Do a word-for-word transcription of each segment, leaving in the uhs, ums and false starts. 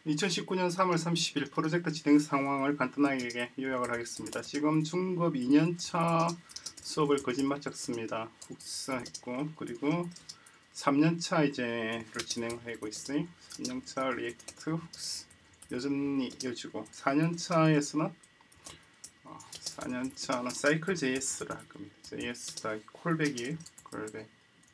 이천십구 년 삼월 삼십일 프로젝트 진행 상황을 간단하게 요약을 하겠습니다. 지금 중급 이 년차 수업을 거짓말쳤습니다. 훅스했고, 그리고 삼 년차 이제를 진행하고 있어요. 삼 년차 리액트 훅스 여전히 이어지고, 사 년차에서는 어, 사 년차는 사이클 제이에스라 할 겁니다. 제이에스다 콜백이에요. 콜백.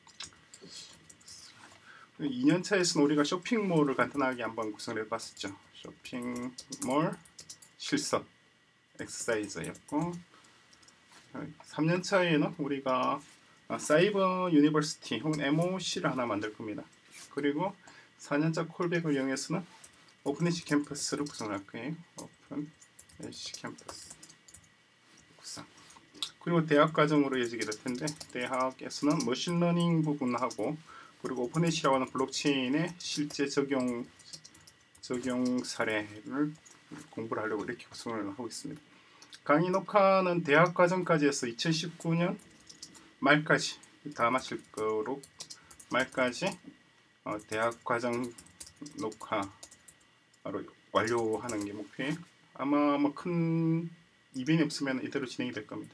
이 년차에서는 우리가 쇼핑몰을 간단하게 한번 구성을 해봤었죠. 쇼핑몰 실습 엑서사이즈였고, 삼 년차에는 우리가 사이버 유니버시티 혹은 엠오씨를 하나 만들 겁니다. 그리고 사 년차 콜백을 이용해서는 오픈에시 캠퍼스를 구성할 거예요. 오픈에시 캠퍼스 구성. 그리고 대학 과정으로 이어지게 될 텐데, 대학에서는 머신러닝 부분하고 그리고 오픈에시라고 하는 블록체인의 실제 적용 적용 사례를 공부를 하려고 이렇게 구성을 하고 있습니다. 강의 녹화는 대학 과정까지 해서 이천십구 년 말까지 다 마칠 거로 말까지 어, 대학 과정 녹화로 완료하는 게 목표예요. 아마 뭐 큰 이변이 없으면 이대로 진행이 될 겁니다.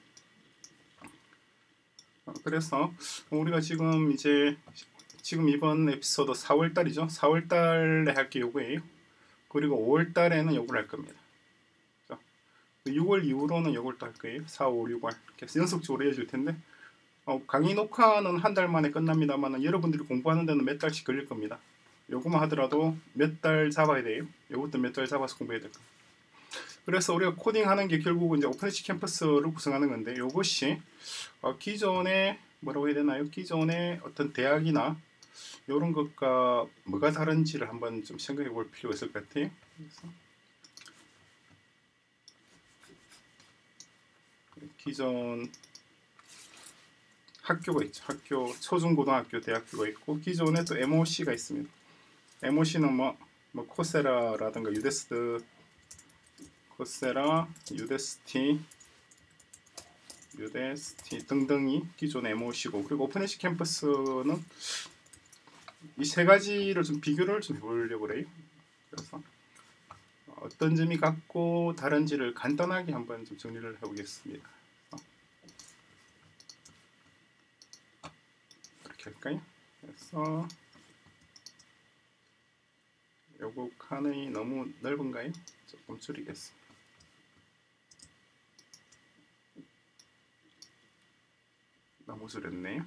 어, 그래서 우리가 지금 이제 지금 이번 에피소드 사월 달이죠. 사월 달에 할 게 요거예요. 그리고 오월 달에는 요걸 할 겁니다. 유월 이후로는 요걸 또 할 거예요. 사, 오, 유월 이렇게 연속적으로 이어질 텐데, 어, 강의 녹화는 한 달 만에 끝납니다만 여러분들이 공부하는 데는 몇 달씩 걸릴 겁니다. 요거만 하더라도 몇 달 잡아야 돼요. 요것도 몇 달 잡아서 공부해야 될 겁니다. 그래서 우리가 코딩하는 게 결국 이제 오픈에시 캠퍼스를 구성하는 건데, 요것이 어, 기존에 뭐라고 해야 되나요? 기존의 어떤 대학이나 이런 것과 뭐가 다른지를 한번 좀 생각해 볼 필요가 있을 것 같아요. 그래서 기존 학교가 있죠. 학교, 초중고등학교, 대학교가 있고, 기존에 또 엠오씨가 있습니다. 엠오씨는 뭐, 뭐 코세라라든가 유데스, 코세라, 유데스티, 유데스티 등등이 기존 엠오씨고, 그리고 오픈에시 캠퍼스는 이 세 가지를 좀 비교를 좀 해보려고 그래요. 그래서 어떤 점이 같고 다른지를 간단하게 한번 좀 정리를 해보겠습니다. 이렇게 할까요? 그래서 요거 칸이 너무 넓은가요? 조금 줄이겠습니다. 너무 줄였네요.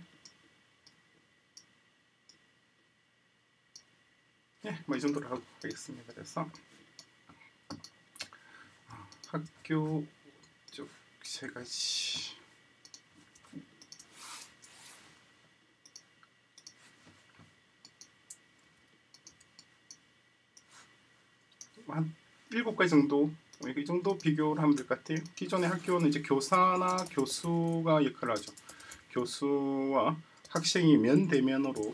예, 뭐 이 정도로 하고 하겠습니다. 그래서 학교 쪽 세 가지. 한 일곱 가지 정도, 이 정도 비교를 하면 될 것 같아요. 기존의 학교는 이제 교사나 교수가 역할을 하죠. 교수와 학생이 면 대면으로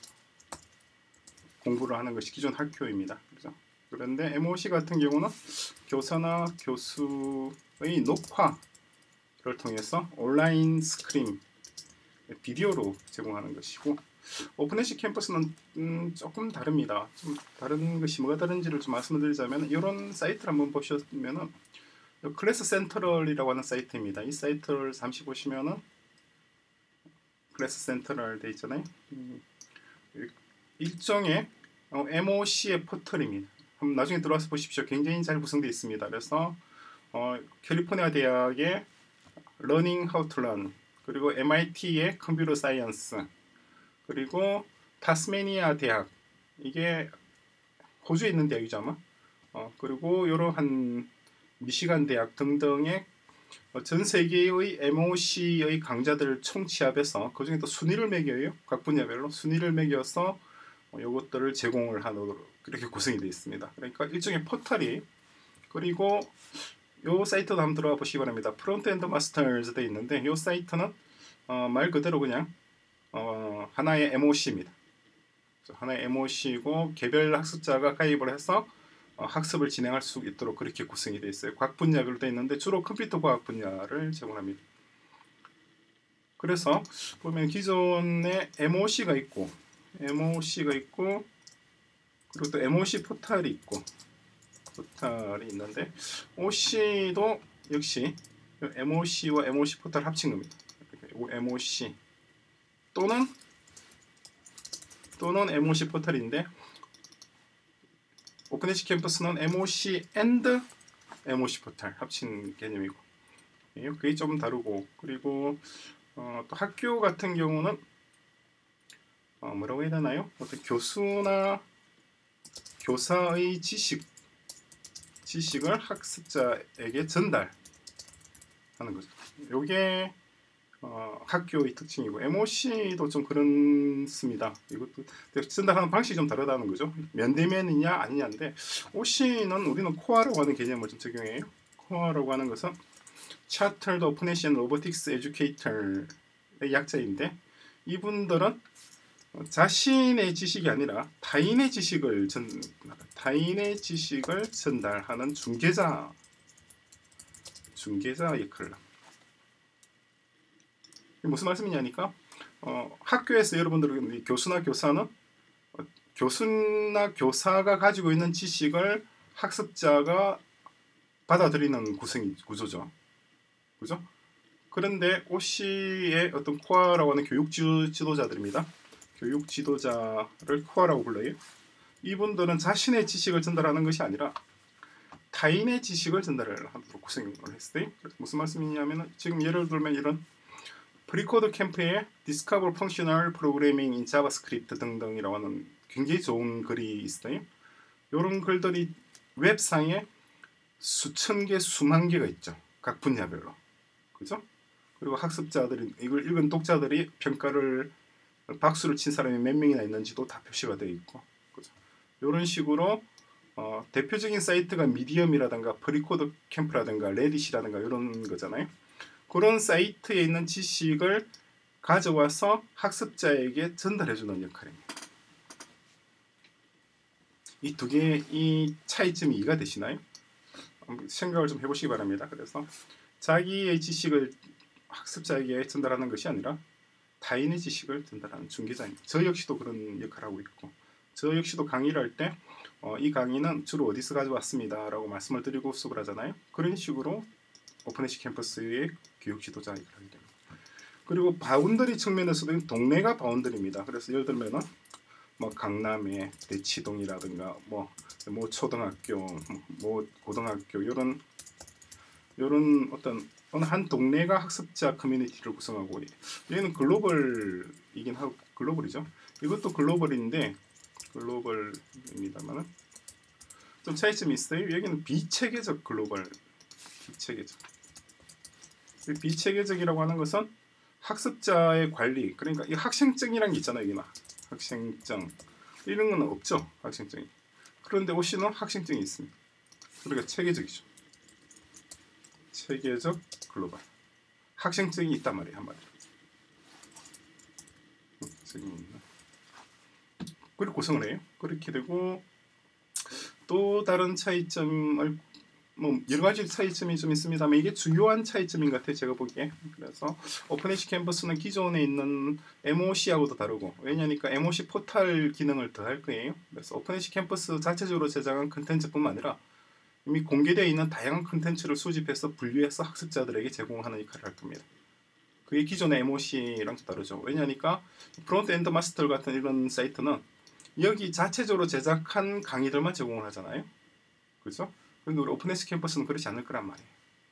공부를 하는 것이 기존 학교입니다. 그죠? 그런데 엠오씨 같은 경우는 교사나 교수의 녹화를 통해서 온라인 스크린, 비디오로 제공하는 것이고, 오픈에시 캠퍼스는 음, 조금 다릅니다. 좀 다른 것이 뭐가 다른지를 좀 말씀드리자면, 이런 사이트를 한번 보시면은 클래스 센트럴이라고 하는 사이트입니다. 이 사이트를 잠시 보시면은 클래스 센트럴 돼 있잖아요. 음, 일종의 어, 엠오씨의 포털입니다. 한번 나중에 들어와서 보십시오. 굉장히 잘 구성되어 있습니다. 그래서 어, 캘리포니아 대학의 Learning How to Learn, 그리고 엠아이티의 컴퓨터 사이언스, 그리고 타스메니아 대학, 이게 호주에 있는 대학이죠 아마. 어, 그리고 이러한 미시간 대학 등등의 전 세계의 엠오씨의 강좌들을 총치합해서 그 중에 또 순위를 매겨요. 각 분야별로 순위를 매겨서 이것들을 제공을 하도록 그렇게 구성이 되어 있습니다. 그러니까 일종의 포털이, 그리고 이 사이트도 한번 들어가 보시기 바랍니다. 프론트엔드 마스터즈 되어 있는데, 이 사이트는 어, 말 그대로 그냥 어, 하나의 엠오씨입니다. 하나의 엠오씨고 개별 학습자가 가입을 해서 어, 학습을 진행할 수 있도록 그렇게 구성이 되어 있어요. 각 분야별로 되어 있는데 주로 컴퓨터 과학 분야를 제공합니다. 그래서 보면 기존에 엠오씨가 있고 엠오씨가 있고 그리고 또 엠오씨 포탈이 있고 포탈이 있는데 오씨도 역시 엠오씨와 엠오씨 포탈 합친 겁니다. 엠오씨 또는 또는 엠오씨 포탈인데 오픈에이지 캠퍼스는 엠오씨 and 엠오씨 포탈 합친 개념이고 그게 좀 다르고 그리고 어, 또 학교 같은 경우는 어, 뭐라고 해야 되나요? 어떤 교수나 교사의 지식 지식을 학습자에게 전달하는 거죠. 요게 어, 학교의 특징이고 엠오씨도 좀 그렇습니다. 이것도 전달하는 방식이 좀 다르다는 거죠. 면대면이냐 아니냐인데 오씨는 우리는 코어라고 하는 개념을 좀 적용해요. 코어라고 하는 것은 Chartered Open-H and Robotics Educator의 약자인데 이분들은 자신의 지식이 아니라 타인의 지식을 전 타인의 지식을 전달하는 중개자 중개자 역할을 합니다. 무슨 말씀이냐니까 어, 학교에서 여러분들 교수나 교사는 어, 교수나 교사가 가지고 있는 지식을 학습자가 받아들이는 구성이 구조죠. 그죠? 그런데 오씨의 어떤 코어라고 하는 교육 지도자들입니다. 교육 지도자를 코어라고 불러요. 이분들은 자신의 지식을 전달하는 것이 아니라 타인의 지식을 전달을 하도록 구성을 했어요. 무슨 말씀이냐면 지금 예를 들면 이런 프리코드 캠프에 Discover Functional Programming in JavaScript 등등이라고 하는 굉장히 좋은 글이 있어요. 이런 글들이 웹상에 수천 개, 수만 개가 있죠. 각 분야별로. 그죠? 그리고 학습자들이 이걸 읽은 독자들이 평가를 박수를 친 사람이 몇 명이나 있는지도 다 표시가 되어 있고 그죠? 이런 식으로 어, 대표적인 사이트가 미디엄이라든가 프리코드 캠프라든가 레딧이라든가 이런 거잖아요. 그런 사이트에 있는 지식을 가져와서 학습자에게 전달해주는 역할입니다. 이 두 개의 이 차이점이 이해가 되시나요? 생각을 좀 해보시기 바랍니다. 그래서 자기의 지식을 학습자에게 전달하는 것이 아니라 타인의 지식을 전달하는 중개자입니다. 저 역시도 그런 역할을 하고 있고 저 역시도 강의를 할 때 어, 이 강의는 주로 어디서 가져왔습니다 라고 말씀을 드리고 수업을 하잖아요. 그런 식으로 오픈에이지 캠퍼스의 교육 지도자 역할을 하게 됩니다. 그리고 바운더리 측면에서도 동네가 바운더리입니다. 그래서 예를 들면은 뭐 강남의 대치동이라든가 뭐, 뭐 초등학교, 뭐 고등학교 이런 이런 어떤 어느 한 동네가 학습자 커뮤니티를 구성하고 얘는 글로벌이긴 하고 글로벌이죠. 이것도 글로벌인데 글로벌입니다만은 좀 차이점이 있어요. 여기는 비체계적 글로벌, 비체계적. 비체계적이라고 하는 것은 학습자의 관리, 그러니까 이 학생증이란 게 있잖아요. 여기나 학생증 이런 건 없죠. 학생증이. 그런데 오씨는 학생증이 있습니다. 그러니까 체계적이죠. 체계적 글로벌. 학생증이 있단 말이에요. 한마디로. 그리고 구성을 해요. 그렇게 되고 또 다른 차이점을 뭐 여러 가지 차이점이 좀 있습니다만 이게 주요한 차이점인 것 같아요. 제가 보기에. 그래서 오픈에이지 캠퍼스는 기존에 있는 엠오씨하고도 다르고 왜냐니까 엠오씨 포탈 기능을 더 할 거예요. 그래서 오픈에이지 캠퍼스 자체적으로 제작한 컨텐츠뿐만 아니라 이미 공개되어 있는 다양한 컨텐츠를 수집해서 분류해서 학습자들에게 제공하는 역할을 할 겁니다. 그게 기존의 엠오씨랑 다르죠. 왜냐니까 프론트 엔드 마스터 같은 이런 사이트는 여기 자체적으로 제작한 강의들만 제공을 하잖아요. 그렇죠? 그런데 우리 오픈에이지 캠퍼스는 그렇지 않을 거란 말이에요.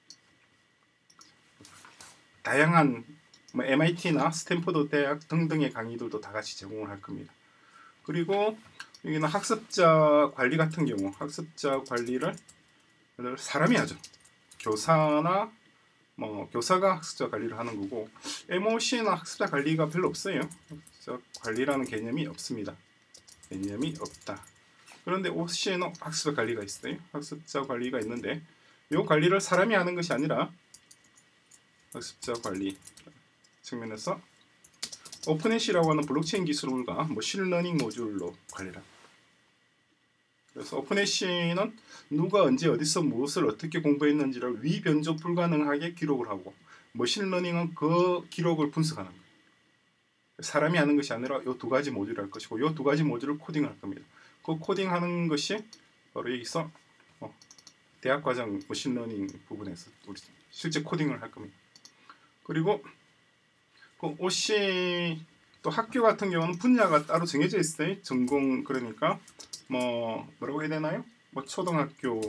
다양한 뭐 엠아이티나 스탠포드 대학 등등의 강의들도 다 같이 제공을 할 겁니다. 그리고 여기는 학습자 관리 같은 경우 학습자 관리를 사람이 하죠. 교사나 뭐 교사가 학습자 관리를 하는 거고 엠오씨는 학습자 관리가 별로 없어요. 학습자 관리라는 개념이 없습니다. 개념이 없다. 그런데 오씨는 학습자 관리가 있어요. 학습자 관리가 있는데 이 관리를 사람이 하는 것이 아니라 학습자 관리 측면에서 오픈에이지라고 하는 블록체인 기술과 머신러닝 모듈로 관리를 합니다. 그래서 오픈에이지는 누가 언제 어디서 무엇을 어떻게 공부했는지를 위변조 불가능하게 기록을 하고 머신러닝은 그 기록을 분석하는 거예요. 사람이 하는 것이 아니라 이 두 가지 모듈을 할 것이고 이 두 가지 모듈을 코딩할 겁니다. 그 코딩하는 것이 바로 여기서 어, 대학과정 머신러닝 부분에서 우리 실제 코딩을 할 겁니다. 그리고 그 오씨 또 학교 같은 경우는 분야가 따로 정해져 있어요. 전공 그러니까 뭐 뭐라고 해야 되나요? 뭐 초등학교,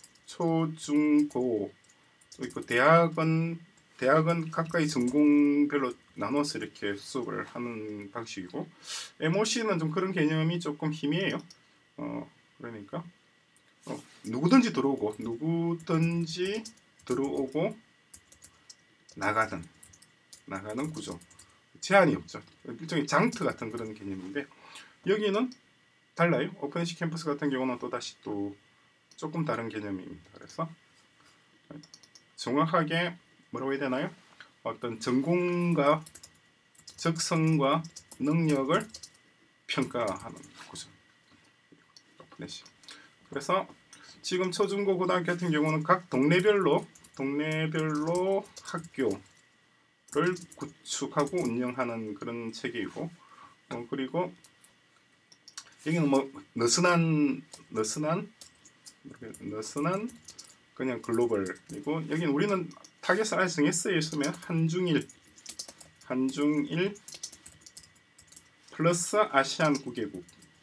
초중고 또 있고 대학은 대학은 각각의 전공별로 나눠서 이렇게 수업을 하는 방식이고 엠오씨는 좀 그런 개념이 조금 희미해요. 어 그러니까 어, 누구든지 들어오고 누구든지 들어오고 나가는 나가는 구조. 제한이 없죠. 일종의 장트 같은 그런 개념인데 여기는 달라요. 오픈에이씨 캠퍼스 같은 경우는 또 다시 또 조금 다른 개념입니다. 그래서 정확하게 뭐라고 해야 되나요? 어떤 전공과 적성과 능력을 평가하는 구조. 오픈에이씨. 그래서 지금 초중고 고등학교 같은 경우는 각 동네별로 동네별로 학교를 구축하고 운영하는 그런 체계이고 어, 그리고 여기는 뭐 느슨한 느슨한 느슨한 그냥 글로벌이고 여기는 우리는 타겟을 아직 정했어요. 있으면 한중일 한중일 플러스 아시안 구 개국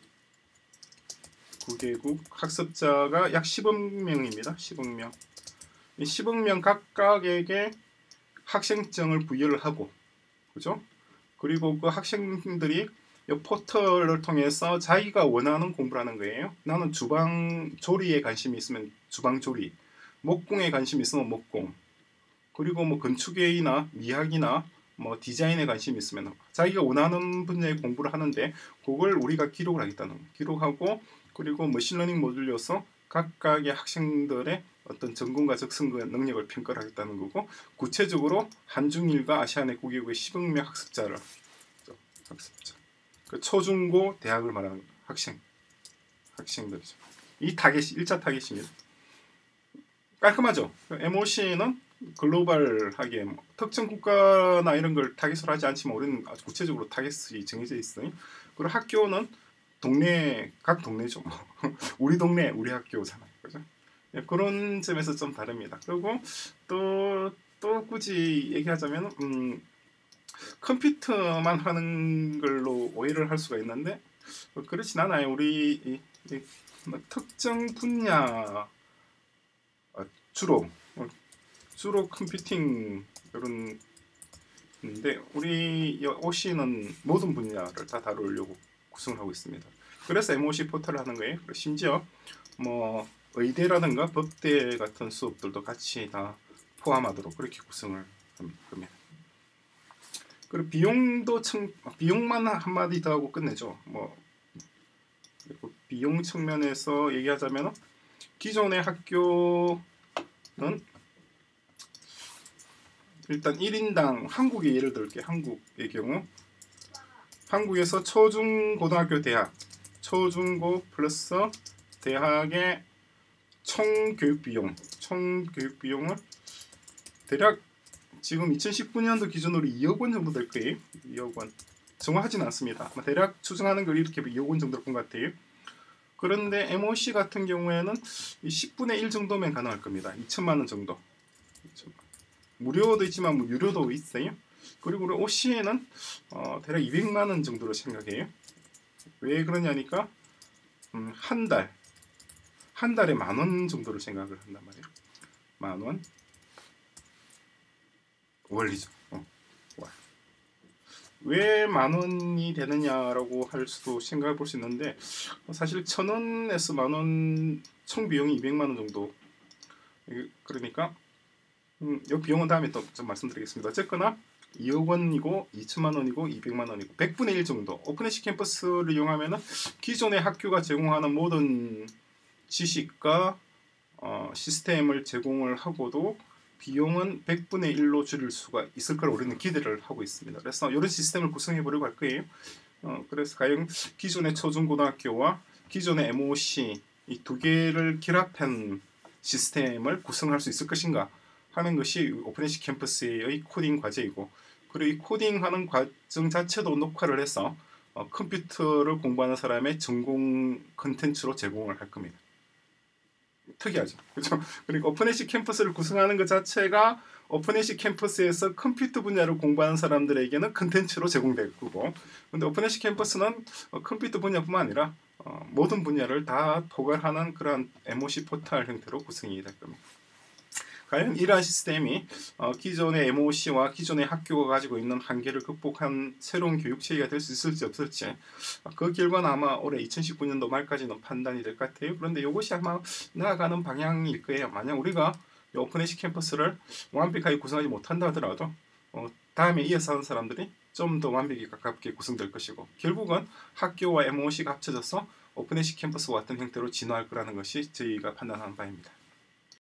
구 개국 학습자가 약 십억 명입니다. 십억 명. 이 십억 명 각각에게 학생증을 부여를 하고 그죠? 그리고 그 학생들이 이 포털을 통해서 자기가 원하는 공부를 하는 거예요. 나는 주방 조리에 관심이 있으면 주방 조리, 목공에 관심이 있으면 목공, 그리고 뭐 건축이나 미학이나 뭐 디자인에 관심이 있으면 자기가 원하는 분야의 공부를 하는데 그걸 우리가 기록을 하겠다는 거예요. 기록하고 그리고 머신러닝 모듈로서 각각의 학생들의 어떤 전공과 적성과 능력을 평가를 하겠다는 거고 구체적으로 한중일과 아시안의 구 개국의 십억 명 학습자를 학습자 그 초중고 대학을 말하는 학생 학생들이죠. 이 타겟이 일 차 타겟입니다. 깔끔하죠. 엠오씨는 글로벌하게 뭐 특정 국가나 이런 걸 타겟으로 하지 않지만 우리는 아주 구체적으로 타겟이 정해져 있어요. 그리고 학교는 동네 각 동네죠. 우리 동네 우리 학교잖아요, 그죠? 네, 그런 점에서 좀 다릅니다. 그리고 또 또 굳이 얘기하자면 음, 컴퓨터만 하는 걸로 오해를 할 수가 있는데 어, 그렇진 않아요. 우리 이, 이, 뭐, 특정 분야 어, 주로 어, 주로 컴퓨팅 이런 인데 우리 오씨는 모든 분야를 다 다루려고 구성을 하고 있습니다. 그래서 엠오씨 포털을 하는 거예요. 심지어 뭐 의대라든가 법대 같은 수업들도 같이 다 포함하도록 그렇게 구성을 합니다. 그리고 비용도 청, 비용만 한마디 더 하고 끝내죠. 뭐 비용 측면에서 얘기하자면 기존의 학교는 일단 일 인당 한국의 예를 들게 한국의 경우 한국에서 초중 고등학교 대학 초중고 플러스 대학의 총 교육 비용 총 교육 비용을 대략 지금 이천십구 년도 기준으로 이억 원 정도 될 거예요. 이억 원. 정확하진 않습니다. 대략 추정하는 걸 이렇게 이억 원 정도 본 것 같아요. 그런데 엠오씨 같은 경우에는 십분의 일 정도면 가능할 겁니다. 이천만 원 정도. 무료도 있지만 뭐 유료도 있어요. 그리고 우리 오씨에는 어, 대략 이백만 원 정도로 생각해요. 왜 그러냐니까 음, 한 달, 한 달에 만 원 정도를 생각을 한단 말이에요. 만 원. 원리죠. 어, 왜 만 원이 되느냐라고 할 수도 생각해 볼 수 있는데 사실 천 원에서 만 원 총 비용이 이백만 원 정도. 그러니까 음, 이 비용은 다음에 또 좀 말씀드리겠습니다. 어쨌거나 이억 원이고 이천만 원이고 이백만 원이고 백분의 일 정도. 오픈에이씨 캠퍼스를 이용하면은 기존의 학교가 제공하는 모든 지식과 어, 시스템을 제공을 하고도 비용은 백분의 일로 줄일 수가 있을 걸 우리는 기대를 하고 있습니다. 그래서 이런 시스템을 구성해 보려고 할 거예요. 어, 그래서 과연 기존의 초중고등학교와 기존의 엠오씨 이 두 개를 결합한 시스템을 구성할 수 있을 것인가 하는 것이 오픈에이씨 캠퍼스의 코딩 과제이고 그리고 이 코딩하는 과정 자체도 녹화를 해서 어, 컴퓨터를 공부하는 사람의 전공 컨텐츠로 제공을 할 겁니다. 특이하죠. 그렇죠? 그러니까 오픈에이씨 캠퍼스를 구성하는 것 자체가 오픈에이씨 캠퍼스에서 컴퓨터 분야를 공부하는 사람들에게는 컨텐츠로 제공될 거고, 근데 오픈에이씨 캠퍼스는 어, 컴퓨터 분야뿐만 아니라 어, 모든 분야를 다 포괄하는 그런 엠오씨 포털 형태로 구성이 될 겁니다. 과연 이러한 시스템이 어, 기존의 엠오씨와 기존의 학교가 가지고 있는 한계를 극복한 새로운 교육 체계가 될 수 있을지 없을지, 어, 그 결과는 아마 올해 이천십구 년도 말까지는 판단이 될 것 같아요. 그런데 이것이 아마 나아가는 방향일 거예요. 만약 우리가 오픈에이씨 캠퍼스를 완벽하게 구성하지 못한다 하더라도 어, 다음에 이어서 하는 사람들이 좀 더 완벽에 가깝게 구성될 것이고, 결국은 학교와 엠오씨가 합쳐져서 오픈에이씨 캠퍼스와 같은 형태로 진화할 거라는 것이 저희가 판단하는 바입니다.